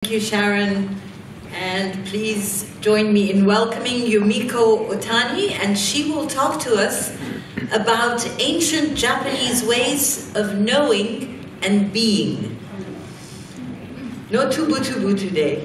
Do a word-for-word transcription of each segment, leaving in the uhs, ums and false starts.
Thank you, Sharon. And please join me in welcoming Yumiko Otani, and she will talk to us about ancient Japanese ways of knowing and being. No tubu-tubu today.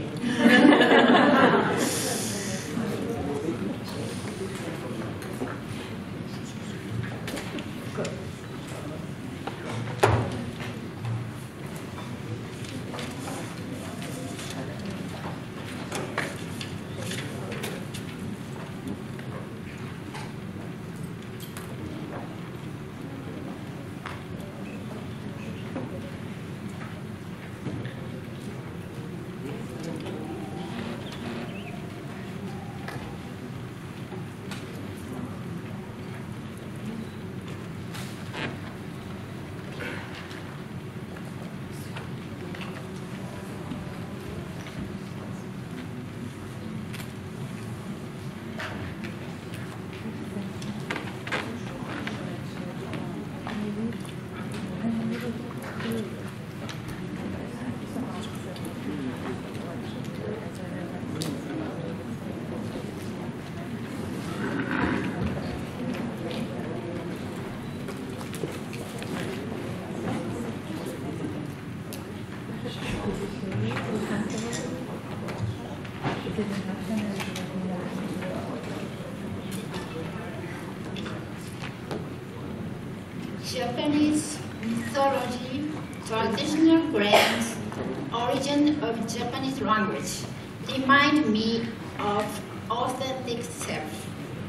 Japanese mythology, traditional claims, origin of Japanese language remind me of authentic self.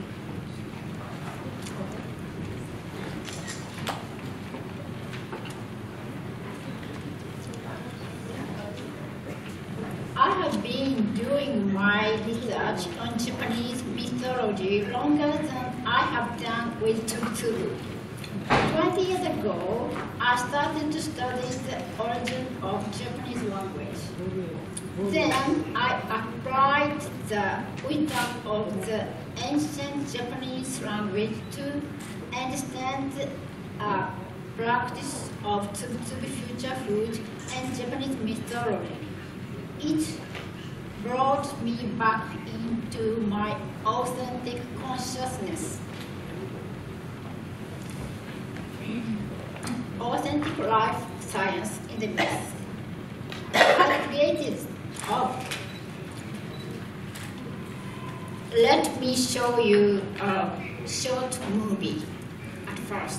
I have been doing my research on Japanese mythology longer than I have done with tubu-tubu. Twenty years ago, I started to study the origin of Japanese language. Then I applied the wisdom of the ancient Japanese language to understand the uh, practice of tubu-tubu future food and Japanese mythology. It brought me back into my authentic consciousness. Authentic life science in the myth. I created, oh, let me show you a short movie at first.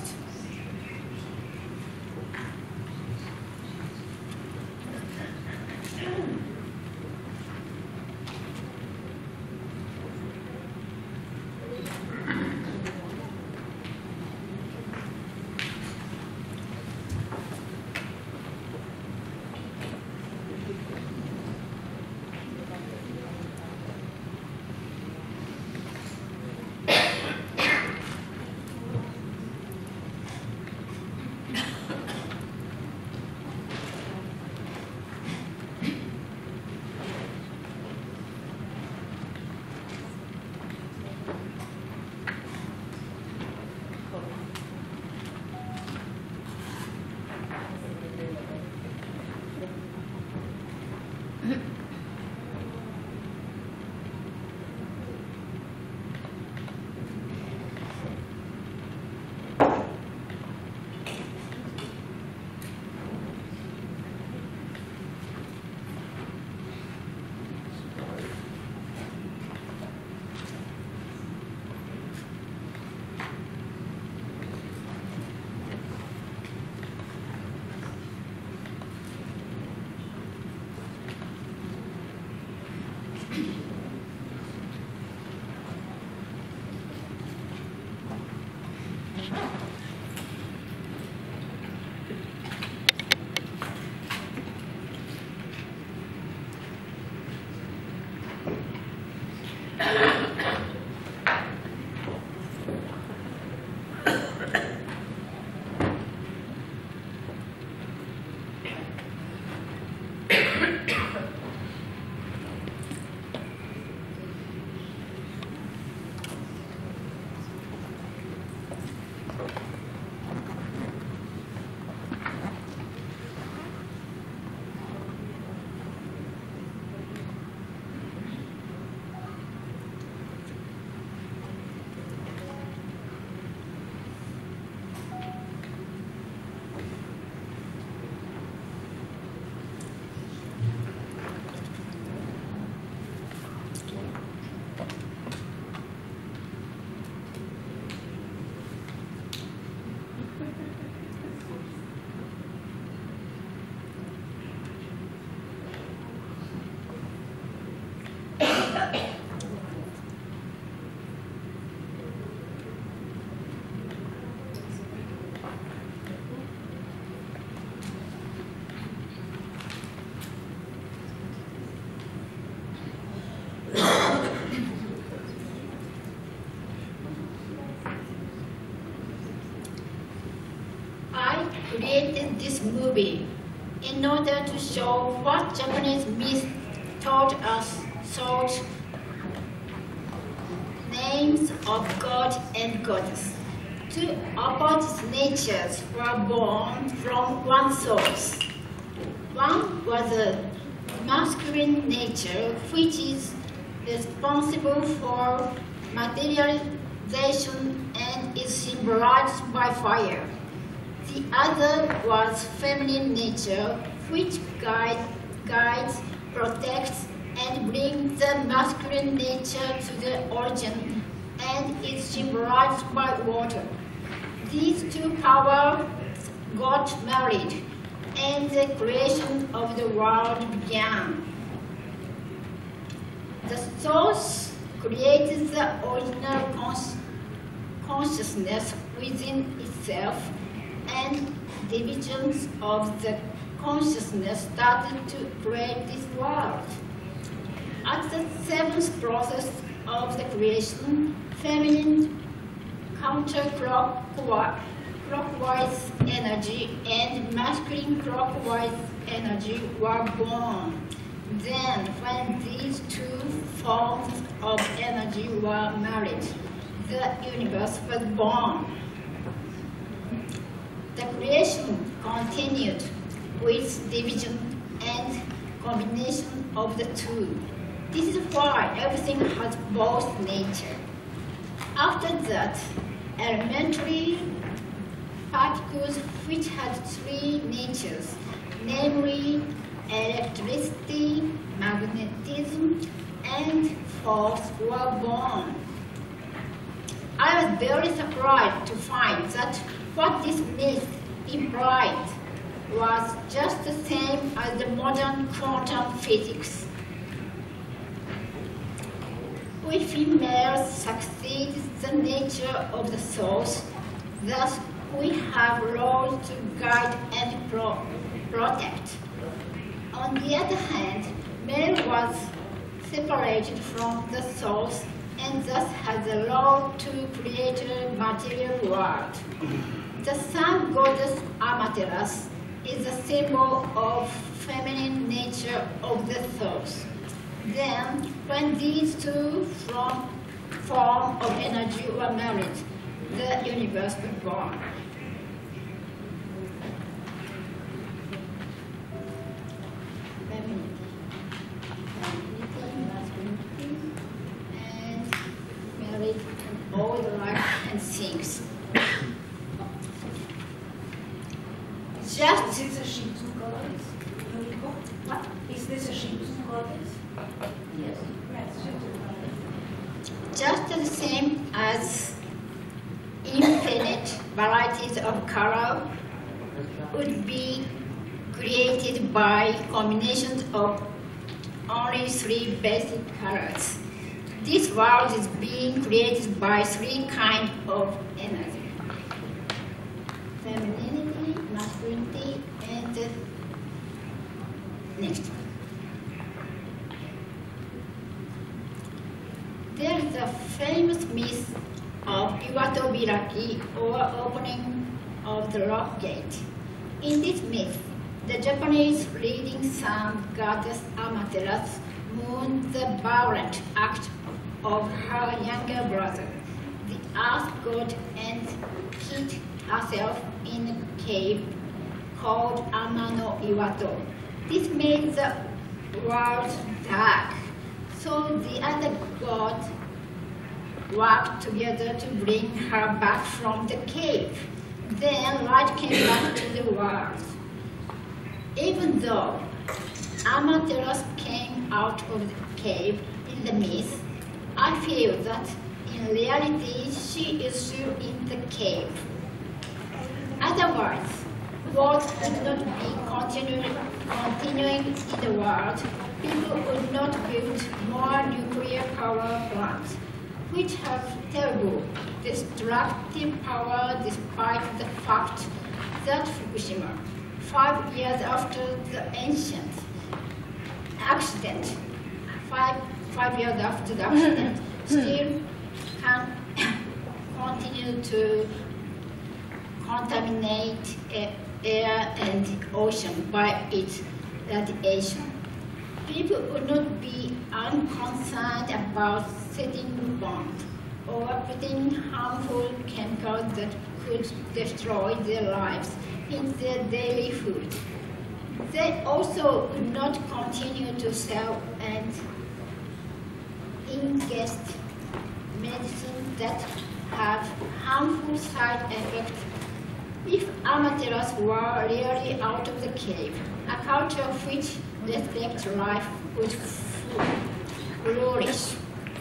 movie in order to show what Japanese myth taught us, thought names of God and goddess. Two opposite natures were born from one source. One was a masculine nature, which is responsible for materialization and is symbolized by fire. The other was feminine nature, which guide, guides, protects, and brings the masculine nature to the origin and is symbolized by water. These two powers got married, and the creation of the world began. The source created the original cons consciousness within itself, and divisions of the consciousness started to create this world. At the seventh process of the creation, feminine counterclockwise clockwise energy and masculine clockwise energy were born. Then, when these two forms of energy were married, the universe was born. The creation continued with division and combination of the two. This is why everything has both nature. After that, elementary particles which had three natures, namely electricity, magnetism, and force, were born. I was very surprised to find that what this myth implied was just the same as the modern quantum physics. We females succeed the nature of the source, thus we have roles to guide and pro protect. On the other hand, male was separated from the source and thus has a role to create a material world. The sun goddess Amaterasu is a symbol of feminine nature of the source. Then, when these two from forms of energy were married, the universe was born. Femininity, masculinity, and married, and all the life and things. Just is this a Shinto goddess? what? Is this a Shinto goddess? Yes. Yes, Shinto goddess. Just the same as infinite varieties of color would be created by combinations of only three basic colors. This world is being created by three kinds of energy: femininity, masculinity, and the next one. There is a famous myth of Iwato Biraki, or opening of the rock gate. In this myth, the Japanese leading sun goddess Amaterasu mourned the violent act of her younger brother, the earth god, and hid herself in a cave called Amano Iwato. This made the world dark, so the other gods worked together to bring her back from the cave. Then light came back to the world. Even though Amaterasu came out of the cave in the myth, I feel that in reality she is still in the cave. Otherwise, wars would not be continuing, continuing in the world. People would not build more nuclear power plants, which have terrible destructive power despite the fact that Fukushima, five years after the ancient accident, five, five years after the accident, still can continue to contaminate uh, air, and ocean by its radiation. People would not be unconcerned about setting bombs or putting harmful chemicals that could destroy their lives in their daily food. They also could not continue to sell and ingest medicine that have harmful side effects. If amateurs were really out of the cave, a culture which respects life would flourish.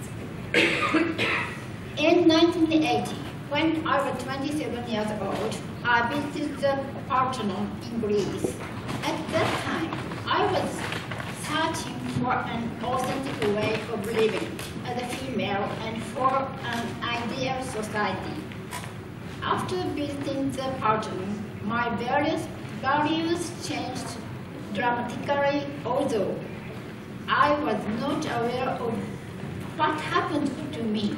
In nineteen eighty, when I was twenty-seven years old, I visited the Parthenon in Greece. At that time, I was searching for an authentic way of living as a female and for an ideal society. After visiting the Parthenon, my various values changed dramatically, although I was not aware of what happened to me.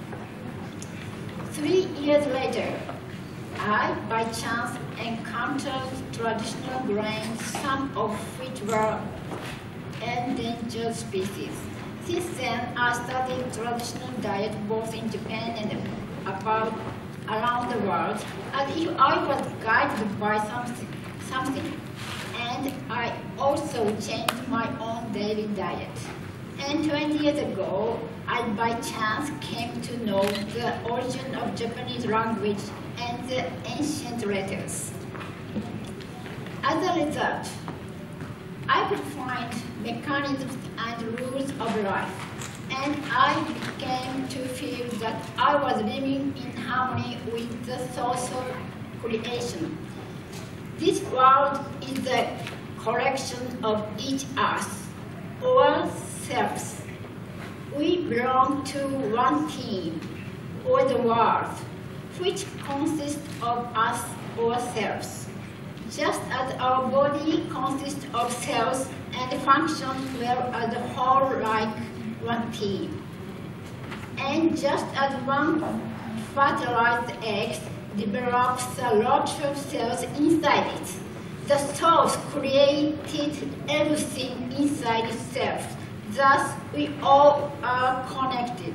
Three years later, I, by chance, encountered traditional grains, some of which were endangered species. Since then, I studied traditional diet both in Japan and about around the world, as if I was guided by something, something. And I also changed my own daily diet. And twenty years ago, I by chance came to know the origin of Japanese language and the ancient letters. As a result, I could find mechanisms and rules of life, and I began to feel that I was living in harmony with the source of creation. This world is the collection of each us, or selves. We belong to one team, or the world, which consists of us or selves. Just as our body consists of cells and functions well as a whole like one team. And just as one fertilized egg develops a lot of cells inside it, the source created everything inside itself. Thus, we all are connected.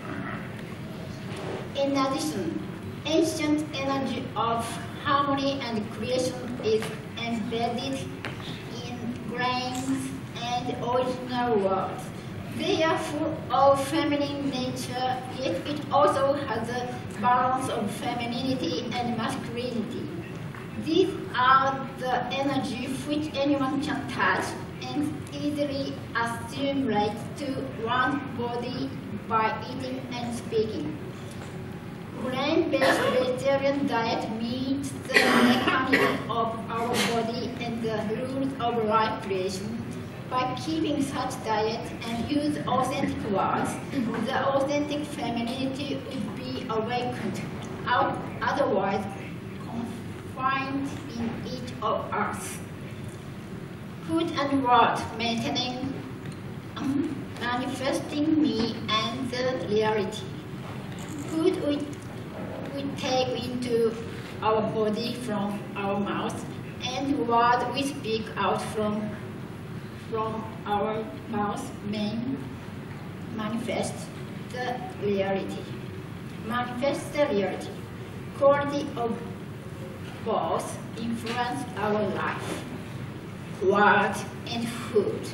In addition, ancient energy of harmony and creation is embedded in grains and original worlds. They are full of feminine nature, yet it also has a balance of femininity and masculinity. These are the energy which anyone can touch and easily assimilate to one's body by eating and speaking. Grain-based vegetarian diet meets the mechanism of our body and the rules of life creation. By keeping such diet and use authentic words, the authentic femininity would be awakened, otherwise confined in each of us. Food and word, maintaining, um, manifesting me and the reality. Food we, we take into our body from our mouth, and word we speak out from from our mouth may manifest the reality. Manifest the reality. Quality of both influence our life, word and food.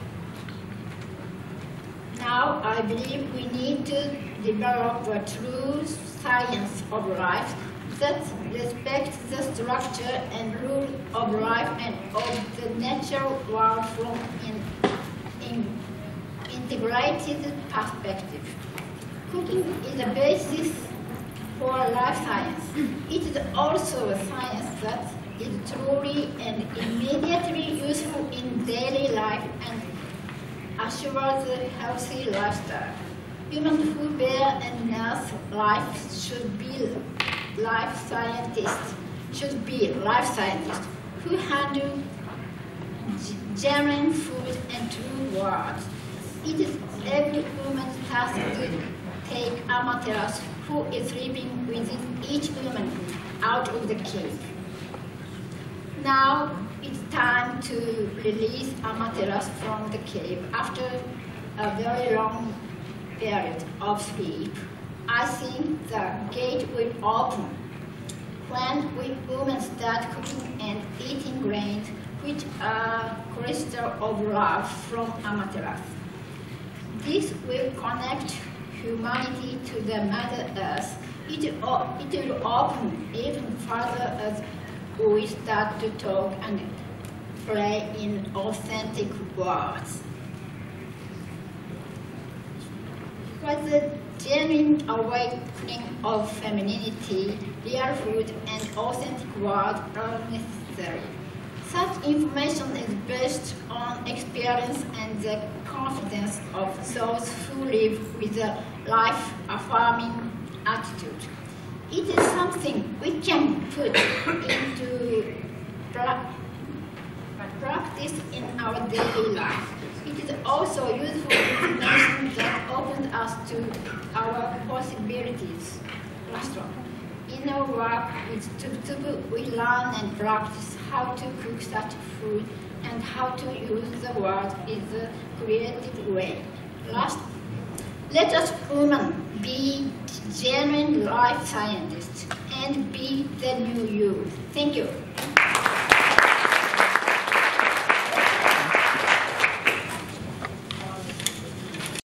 Now I believe we need to develop a true science of life that respects the structure and rule of life and of the natural world from an in, integrated perspective. Cooking is a basis for life science. It is also a science that is truly and immediately useful in daily life and assures a healthy lifestyle. Humans who bear and nurse life should be life scientists, should be life scientists who handle genuine food and true words. It is every woman's task to take amateurs who is living within each woman out of the cave. Now it's time to release Amaterasu from the cave after a very long period of sleep. I think the gate will open when we women start cooking and eating grains which are crystal of love from Amaterasu. This will connect humanity to the Mother Earth. It, it will open even further as we start to talk and play in authentic words. For the genuine awakening of femininity, real food and authentic words are necessary. Such information is based on experience and the confidence of those who live with a life-affirming attitude. It is something we can put into pra practice in our daily life. It is also useful information that opens us to our possibilities. Last one. In our work with Tubtubu, we learn and practice how to cook such food and how to use the word in a creative way. Last, let us women be genuine life scientists and be the new youth. Thank you.